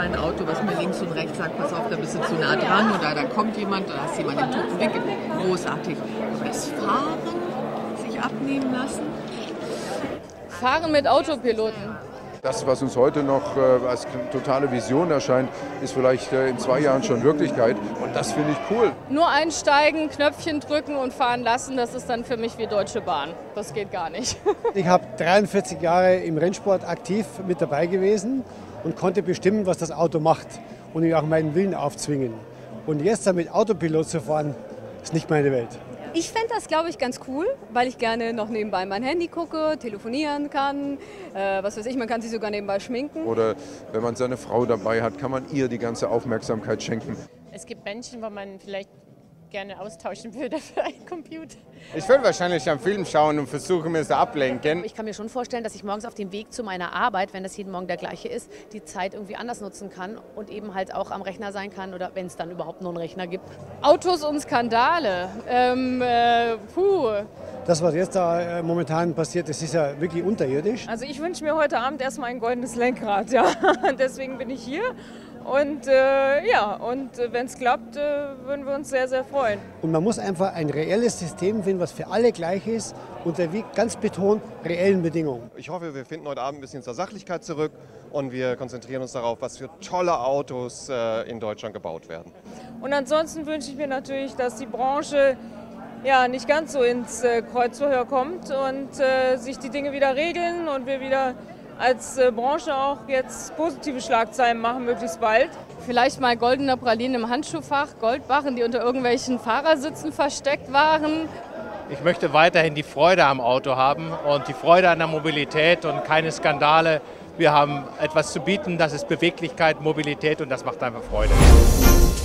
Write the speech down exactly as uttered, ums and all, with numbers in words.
ein Auto, was mir links und rechts sagt, pass auf, da bist du zu nah dran oder da kommt jemand, da hast jemand im toten Winkel. Großartig. Aber das Fahren, sich abnehmen lassen? Fahren mit Autopiloten. Das, was uns heute noch äh, als totale Vision erscheint, ist vielleicht äh, in zwei Jahren schon Wirklichkeit. Und das finde ich cool. Nur einsteigen, Knöpfchen drücken und fahren lassen, das ist dann für mich wie Deutsche Bahn. Das geht gar nicht. Ich habe dreiundvierzig Jahre im Rennsport aktiv mit dabei gewesen und konnte bestimmen, was das Auto macht und ich auch meinen Willen aufzwingen. Und jetzt mit Autopilot zu fahren, ist nicht meine Welt. Ich fände das, glaube ich, ganz cool, weil ich gerne noch nebenbei mein Handy gucke, telefonieren kann, äh, was weiß ich, man kann sich sogar nebenbei schminken. Oder wenn man seine Frau dabei hat, kann man ihr die ganze Aufmerksamkeit schenken. Es gibt Menschen, wo man vielleicht gerne austauschen würde für einen Computer. Ich würde wahrscheinlich einen Film schauen und versuchen, mir es ablenken. Ich kann mir schon vorstellen, dass ich morgens auf dem Weg zu meiner Arbeit, wenn das jeden Morgen der gleiche ist, die Zeit irgendwie anders nutzen kann und eben halt auch am Rechner sein kann oder wenn es dann überhaupt nur einen Rechner gibt. Autos und Skandale. Ähm, äh, puh. Das, was jetzt da momentan passiert, das ist ja wirklich unterirdisch. Also ich wünsche mir heute Abend erstmal ein goldenes Lenkrad, ja. Deswegen bin ich hier. Und äh, ja, und äh, wenn es klappt, äh, würden wir uns sehr, sehr freuen. Und man muss einfach ein reelles System finden, was für alle gleich ist, unter wie ganz betont reellen Bedingungen. Ich hoffe, wir finden heute Abend ein bisschen zur Sachlichkeit zurück und wir konzentrieren uns darauf, was für tolle Autos äh, in Deutschland gebaut werden. Und ansonsten wünsche ich mir natürlich, dass die Branche ja, nicht ganz so ins äh, Kreuzverhör kommt und äh, sich die Dinge wieder regeln und wir wieder als Branche auch jetzt positive Schlagzeilen machen, möglichst bald. Vielleicht mal goldene Pralinen im Handschuhfach, Goldbarren, die unter irgendwelchen Fahrersitzen versteckt waren. Ich möchte weiterhin die Freude am Auto haben und die Freude an der Mobilität und keine Skandale. Wir haben etwas zu bieten, das ist Beweglichkeit, Mobilität und das macht einfach Freude.